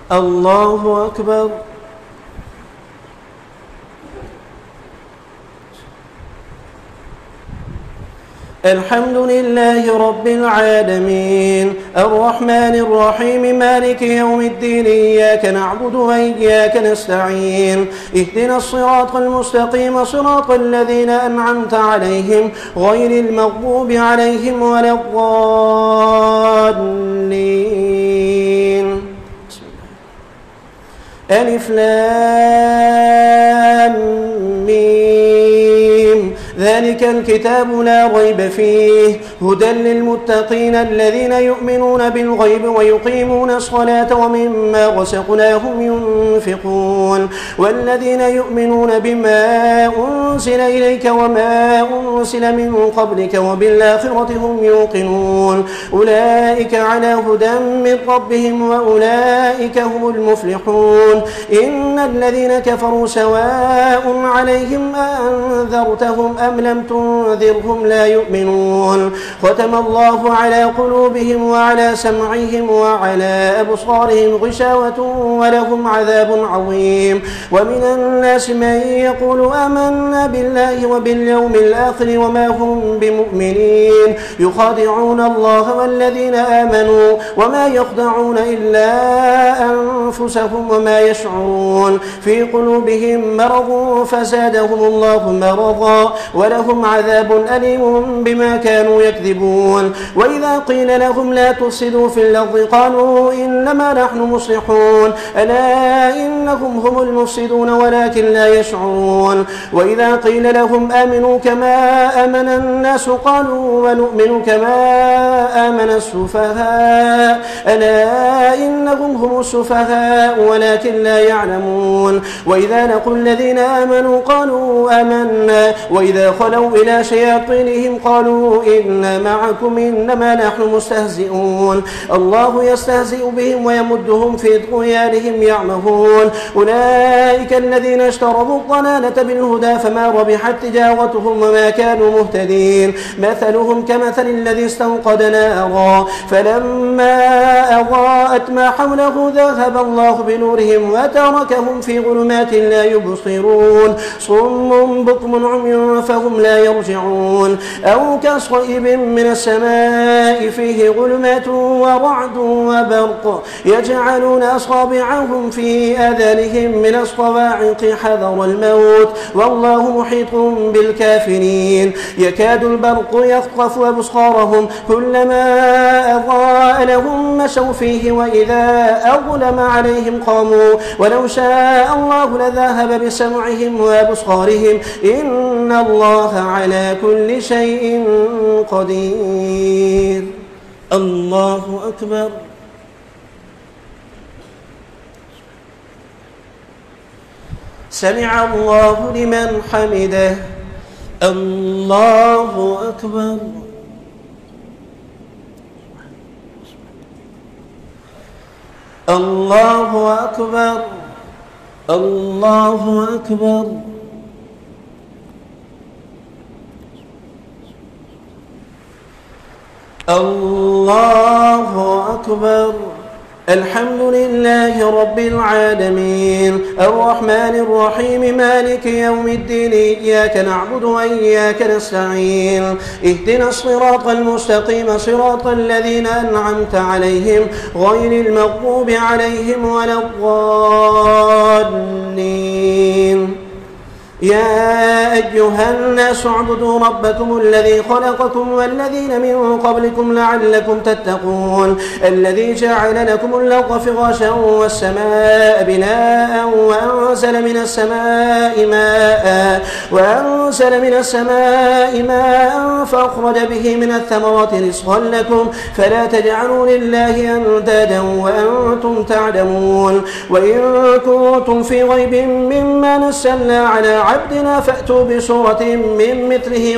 الله أكبر. الحمد لله رب العالمين الرحمن الرحيم مالك يوم الدين إياك نعبد وإياك نستعين اهدنا الصراط المستقيم صراط الذين أنعمت عليهم غير المغضوب عليهم ولا الضالين. ألف لام ميم ذلك الكتاب لا ريب فيه هدى للمتقين الذين يؤمنون بالغيب ويقيمون الصلاة ومما رزقناهم ينفقون والذين يؤمنون بما أنزل إليك وما أنزل من قبلك وبالآخرة هم يوقنون أولئك على هدى من ربهم وأولئك هم المفلحون. إن الذين كفروا سواء عليهم أنذرتهم أم لم تنذرهم لا يؤمنون ختم الله على قلوبهم وعلى سمعهم وعلى أبصارهم غشاوة ولهم عذاب عظيم. ومن الناس من يقول آمنا بالله وباليوم الآخر وما هم بمؤمنين يخادعون الله والذين آمنوا وما يخدعون إلا أنفسهم وما يشعرون في قلوبهم مرض فزادهم الله مرضا ولهم عذاب أليم بما كانوا يكذبون. وإذا قيل لهم لا تفسدوا في الأرض قالوا إنما نحن مصلحون ألا إنهم هم المفسدون ولكن لا يشعرون. وإذا قيل لهم آمنوا كما آمن الناس قالوا ونؤمن كما آمن السفهاء ألا إنهم هم السفهاء ولكن لا يعلمون. وإذا لقوا الذين آمنوا قالوا آمنا وإذا خلوا إلى شياطينهم قالوا إنا معكم إنما نحن مستهزئون الله يستهزئ بهم ويمدهم في طغيانهم يعمهون. أولئك الذين اشتروا الضلالة بالهدى فما ربحت تجارتهم وما كانوا مهتدين مثلهم كمثل الذي استوقد نارا فلما أضاءت ما حوله ذهب الله بنورهم وتركهم في ظلمات لا يبصرون صم بكم عمي فهم لا يرجعون. أو كصيب من السماء فيه ظلمات ورعد وبرق يجعلون أصابعهم في آذانهم من الصواعق حذر الموت والله محيط بالكافرين. يكاد البرق يخطف أبصارهم كلما أضاء لهم مشوا فيه وإذا أظلم عليهم قاموا ولو شاء الله لذهب بسمعهم وأبصارهم إن الله على كل شيء قدير. الله أكبر. سمع الله لمن حمده. الله أكبر. الله أكبر. الله أكبر. الله أكبر. الحمد لله رب العالمين الرحمن الرحيم مالك يوم الدين إياك نعبد وإياك نستعين اهدنا الصراط المستقيم صراط الذين أنعمت عليهم غير المغضوب عليهم ولا الضالين. يا أيها الناس اعبدوا ربكم الذي خلقكم والذين من قبلكم لعلكم تتقون الذي جعل لكم الأرض فراشا والسماء بناء وأنزل من السماء ماء فأخرج به من الثمرات رزقا لكم فلا تجعلوا لله أندادا وأنتم تعلمون. وإن كنتم في ريب مما نزلنا على عبدنا فأتوا بسورة من مثله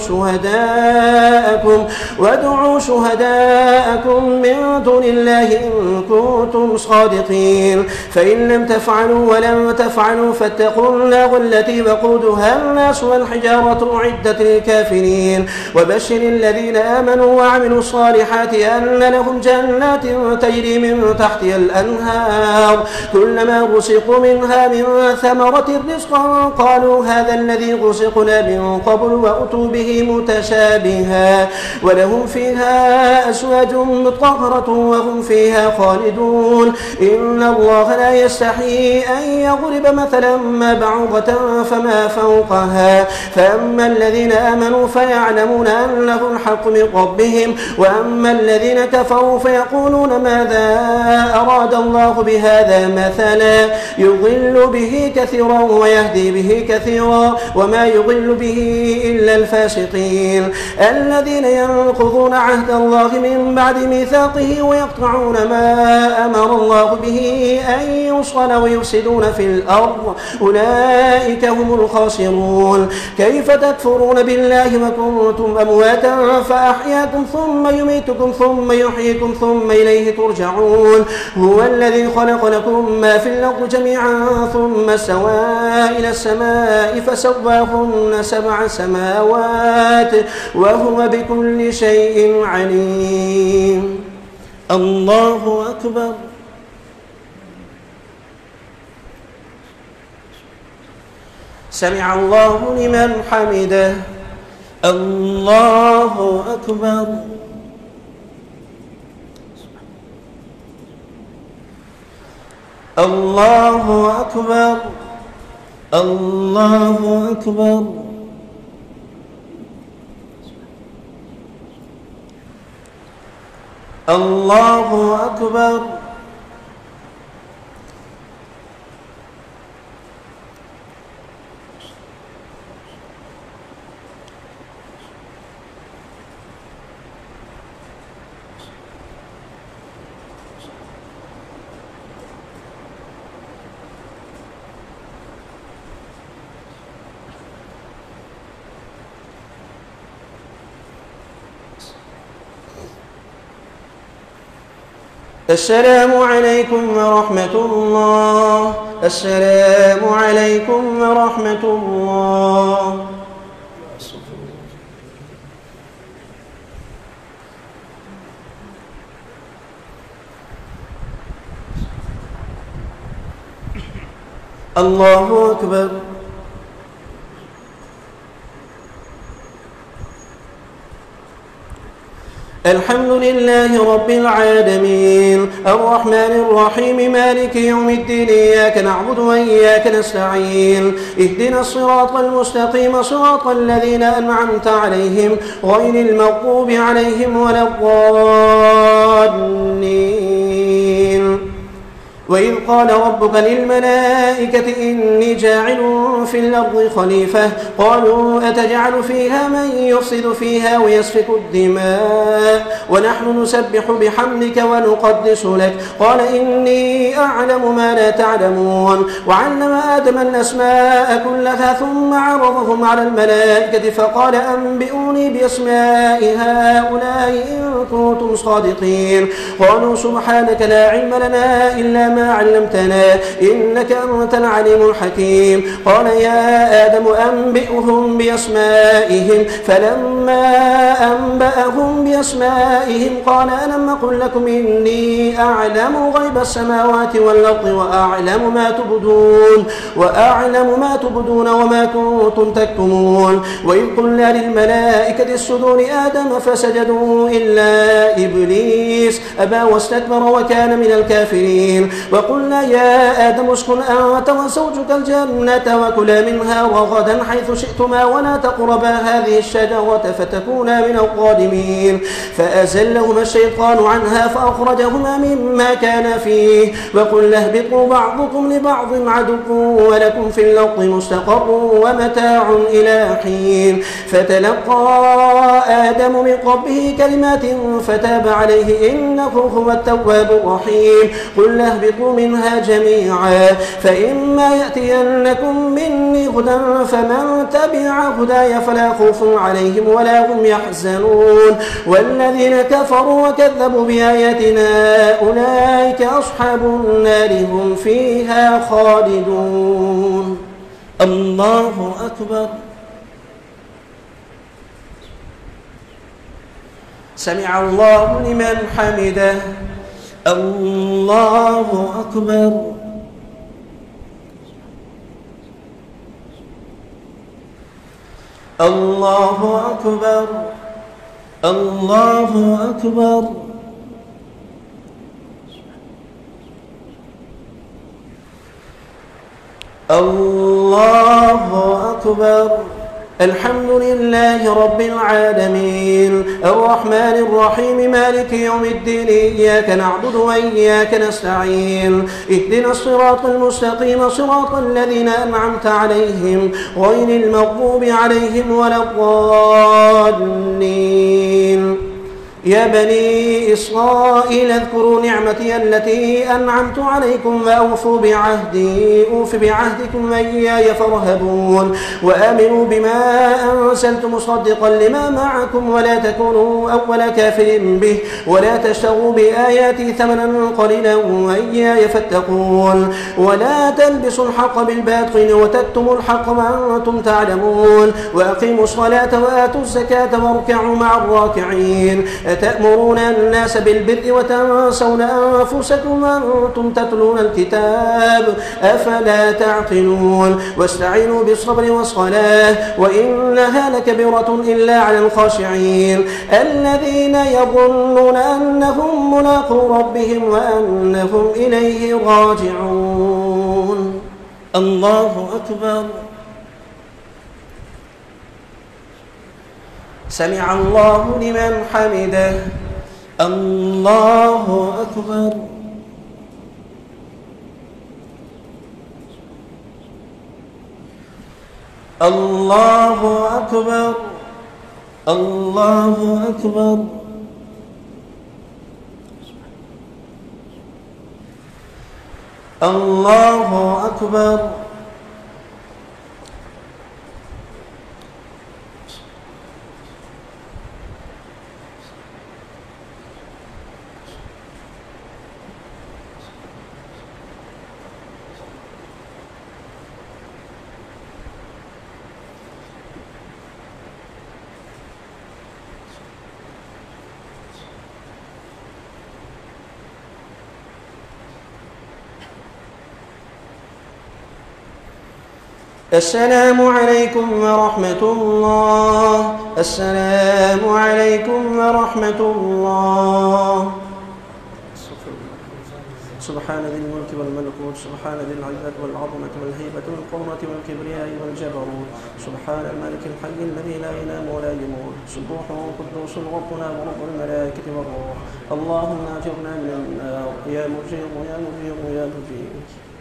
وادعوا شهداءكم من دون الله إن كنتم صادقين فإن لم تفعلوا ولم تفعلوا فاتقوا النار التي وقودها الناس والحجارة أعدت للكافرين وبشر الذين آمنوا وعملوا الصالحات أن لهم جنات تجري من تحتها الأنهار كلما رزقوا منها من ثمرة رزقا قالوا هذا الذي رزقنا من قبل وأتوا به متشابها ولهم فيها أزواج مطهرة وهم فيها خالدون إن الله لا يستحيي أن يضرب مثلا ما بعوضة فما فوقها فأما الذين آمنوا فيعلمون أنه الحق من ربهم وأما الذين كفروا فيقولون ماذا أراد الله بهذا مثلا يضل به كثيرا ويهدي به كثيرا وما يضل به إلا الفاسقين الذين ينقضون عهد الله من بعد ميثاقه ويقطعون ما أمر الله به أن يوصل ويفسدون في الأرض أولئك هم الخاسرون كيف تكفرون بالله وكنتم أمواتا فأحياكم ثم يميتكم ثم يحييكم ثم إليه ترجعون هو الذي خلق لكم ما في الأرض جميعا ثم استوى إلى السماء فسواهن 7 سماوات وهو بكل شيء عليم الله أكبر سمع الله لمن حمده الله أكبر الله أكبر الله أكبر الله أكبر السلام عليكم ورحمة الله السلام عليكم ورحمة الله الله أكبر الحمد لله رب العالمين الرحمن الرحيم مالك يوم الدين إياك نعبد وإياك نستعين اهدنا الصراط المستقيم صراط الذين أنعمت عليهم غير المغضوب عليهم ولا الضالين وإذ قال ربك للملائكة إني جاعل في الأرض خليفة قالوا أتجعل فيها من يفسد فيها ويسفك الدماء ونحن نسبح بحمدك ونقدس لك قال إني أعلم ما لا تعلمون وعلم آدم الأسماء كلها ثم عرضهم على الملائكة فقال أنبئوني بأسماء هؤلاء إن كنتم صادقين قالوا سبحانك لا علم لنا إلا ما علمتنا إنك أنت العليم الحكيم قال يا آدم أنبئهم بأسمائهم فلما أنبأهم بأسمائهم قال ألم أقل لكم إني أعلم غيب السماوات والأرض وأعلم ما تبدون وما كنتم تكتمون وإذ قلنا للملائكة اسجدوا لآدم فسجدوا إلا إبليس أبى واستكبر وكان من الكافرين وقلنا يا آدم اسكن أنت وزوجك الجنة وكلا منها رغدا حيث شئتما ولا تقربا هذه الشجرة فتكونا من الظالمين فأزلهما الشيطان عنها فأخرجهما مما كان فيه وقلنا اهبطوا بعضكم لبعض عدو ولكم في الأرض مستقر ومتاع إلى حين فتلقى آدم من ربه كلمات فتاب عليه إنه هو التواب الرحيم قلنا اهبطوا فاهبطوا منها جميعا فإما يأتينكم مني هدى فمن تبع هداي فلا خوف عليهم ولا هم يحزنون والذين كفروا وكذبوا بآياتنا أولئك أصحاب النار هم فيها خالدون. الله أكبر. سمع الله لمن حمده. الله أكبر. الله أكبر. الله أكبر. الله أكبر. الحمد لله رب العالمين الرحمن الرحيم مالك يوم الدين إياك نعبد وإياك نستعين اهدنا الصراط المستقيم صراط الذين أنعمت عليهم غير المغضوب عليهم ولا الضالين. يا بني إسرائيل اذكروا نعمتي التي أنعمت عليكم وأوفوا بعهدي أوف بعهدكم وإياي فارهبون وآمنوا بما أنزلت مصدقا لما معكم ولا تكونوا أول كافر به ولا تشتروا بآياتي ثمنا قليلا وإياي فاتقون ولا تلبسوا الحق بالباطل وتكتموا الحق وأنتم تعلمون وأقيموا الصلاة وآتوا الزكاة واركعوا مع الراكعين أتأمرون الناس بالبر وتنسون أنفسكم وأنتم تتلون الكتاب أفلا تعقلون واستعينوا بالصبر والصلاة وإنها لكبيرة إلا على الخاشعين الذين يظنون أنهم ملاقو ربهم وأنهم إليه راجعون. الله أكبر. سمع الله لمن حمده. الله أكبر. الله أكبر. الله أكبر. الله أكبر. السلام عليكم ورحمة الله. السلام عليكم ورحمة الله. سبحان ذي الملك والملكوت سبحان ذي العزة والعظمة والهيبة والقوة والكبرياء والجبروت سبحان الملك الحي الذي لا ينام ولا يموت سبوح قدوس ربنا ورب الملائكة والروح. اللهم اجرنا من النار يا مجير يا مجير يا مجير.